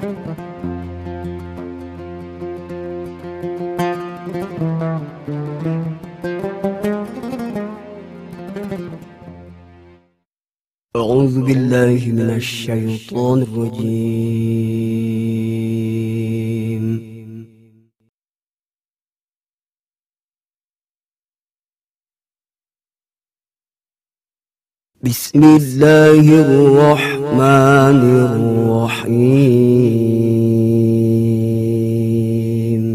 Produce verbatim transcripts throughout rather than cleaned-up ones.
أعوذ بالله من الشيطان الرجيم. بسم الله الرحمن الرحيم.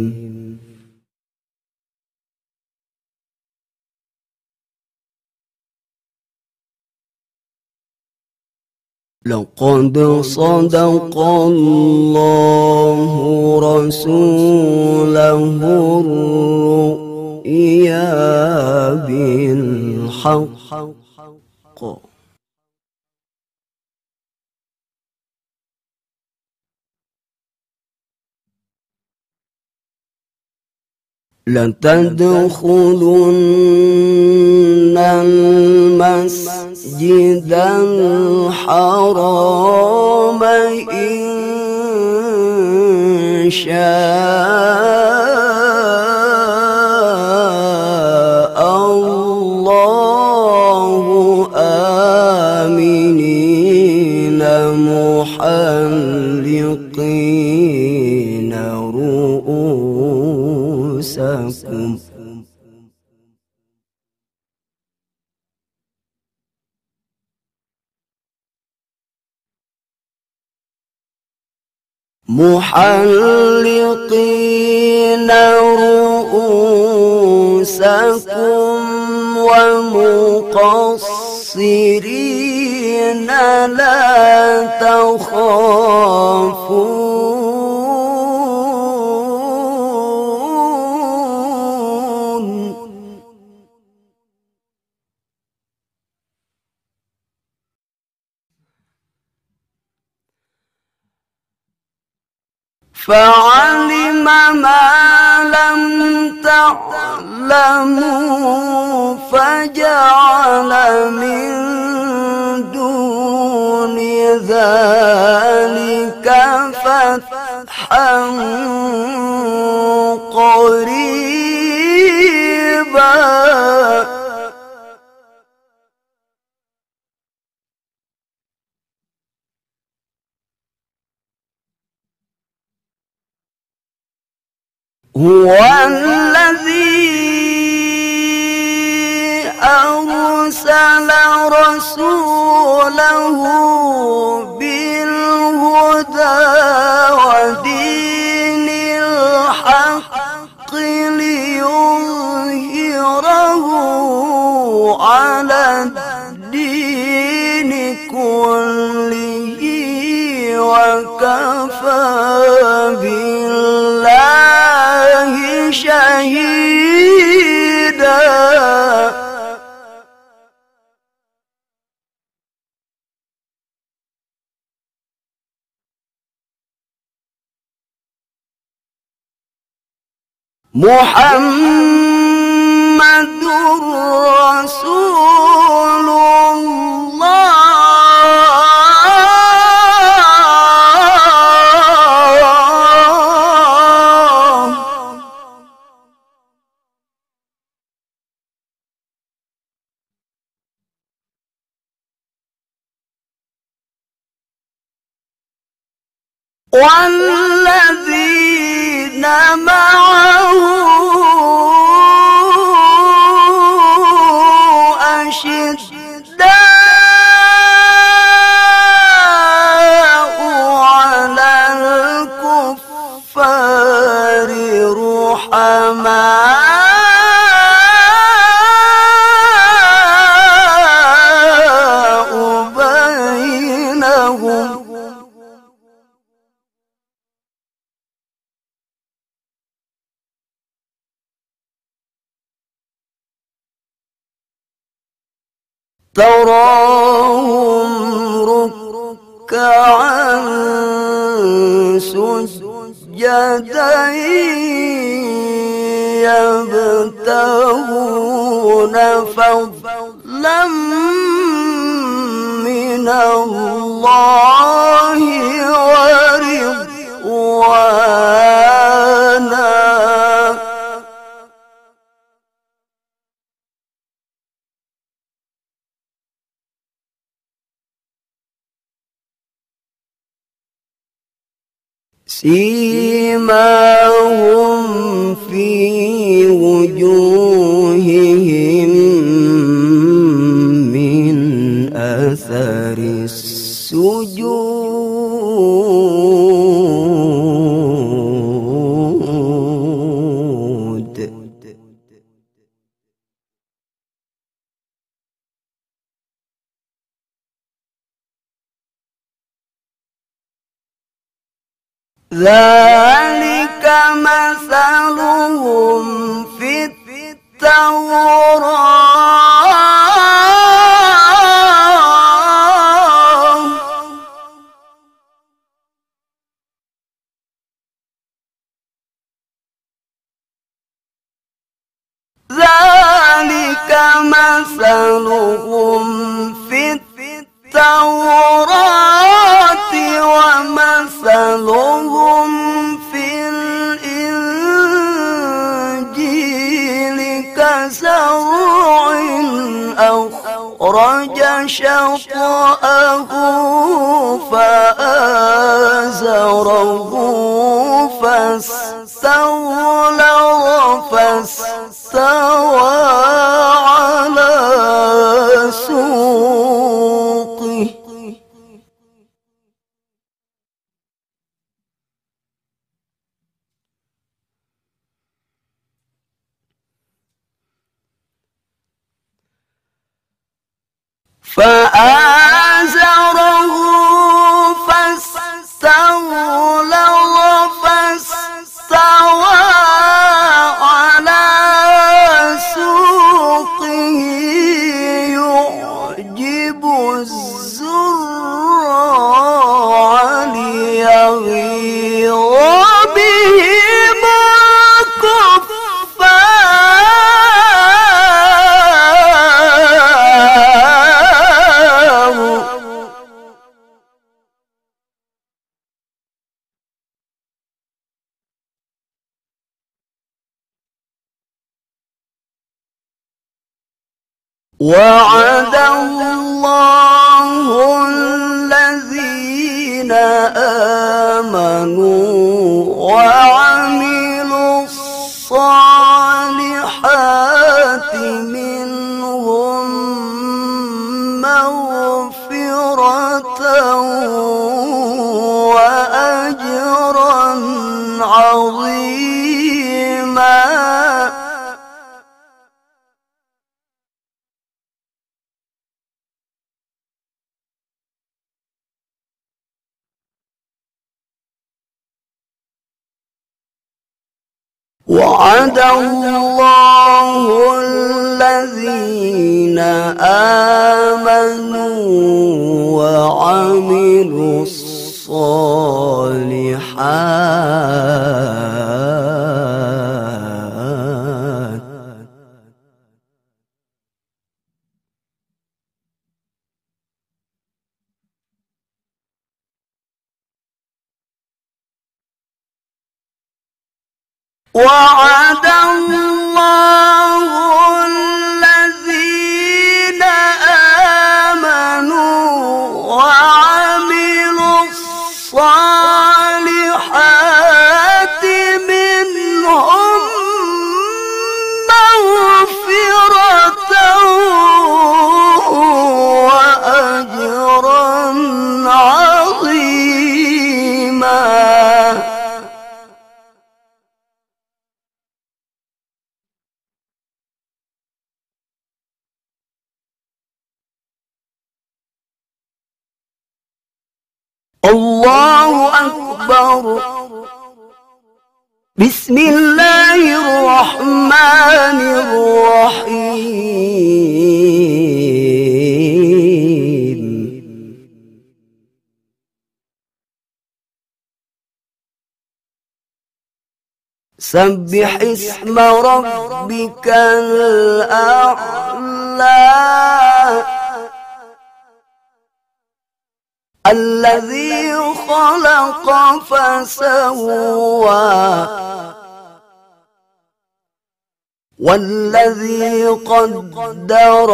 لقد صدق الله رسوله الرؤيا بالحق لتدخلن المسجد الحرام إن شاء الله آمنين محلقين رؤوسكم محلقين رؤوسكم ومقصرين لا تخافون فعلم ما لم تعلموا فجعل من دون ذلك فتحا قريبا هو الذي أرسل رسوله بالهدى ودين الحق ليظهره على الدين كله وكفى بالله شهيدا. محمد رسول الله والذين معه أشداء على الكفار رحماء بينهم تراهم ركعا سجدا يبتغون فضلا من الله ورضوانا سيماهم في وجوههم من أثر السجود ذلك مثلهم في التوراة ذلك مثلهم في التوراة ومثلهم في الإنجيل كزرع أخرج شطأه فآزره فاستغلظ فاستوى على سوقه فآزره فاستغلظ فاستوى على سوقه يعجب الزراع ليغيظ بهم وعد الله الذين آمنوا وعملوا الصالحات منهم مغفرة وأجرا عظيما وعد الله الذين آمنوا وعملوا الصالحات وعد الله الذين آمنوا وعملوا الصالحات منهم مغفرة وأجرا عظيما الله أكبر. بسم الله الرحمن الرحيم. سبح اسم ربك الأعلى الذي خلق فسوى والذي قدر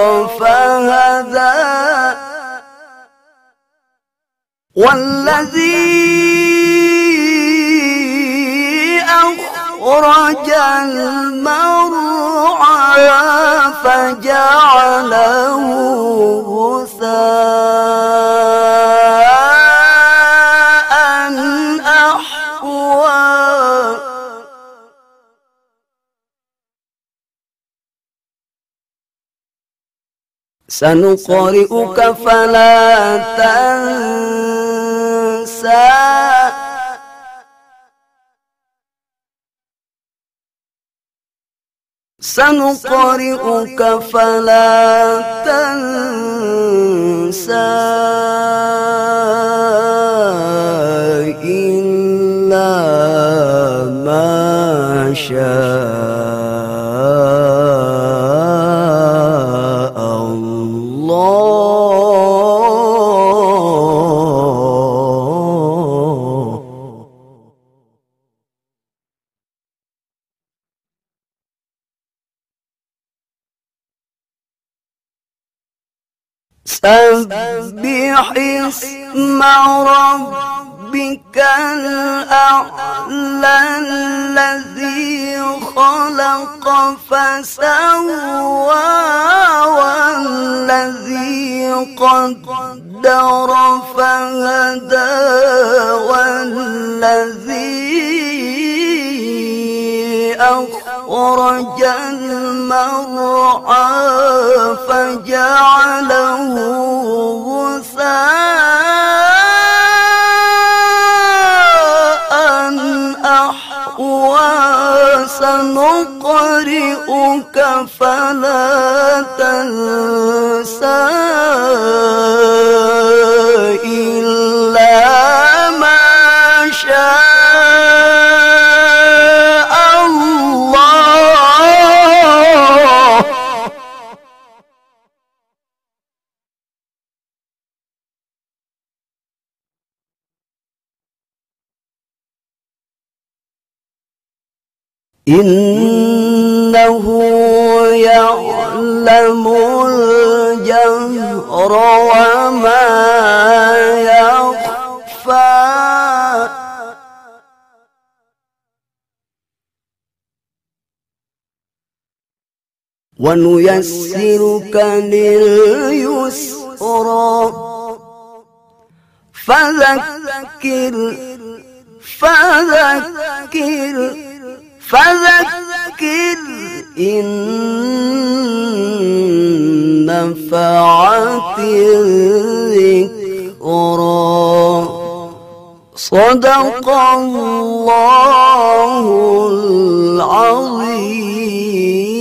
فهدى والذي أخرج المرعى فجعله غثاء أحوى سنقرئك فلا تنسى سنقرئك فلا تنسى إلا ما شاء الله. سبح اسم ربك الأعلى الذي خلق فسوى والذي قدر فهدى والذي أخرج المرعى فجعله غثاء أحوى سنقرئك فلا تنسى إلا ما شاء إنه يعلم الجهر وما يخفى ونيسرك لليسرى فذكر فذكر فذكر إن نفعت الذكرى صدق الله العظيم.